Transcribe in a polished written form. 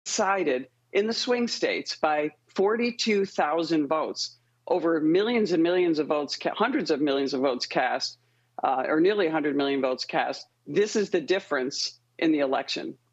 decided in the swing states by 42,000 votes, over millions and millions of votes, hundreds of millions of votes cast, or nearly 100 million votes cast. This is the difference in the election.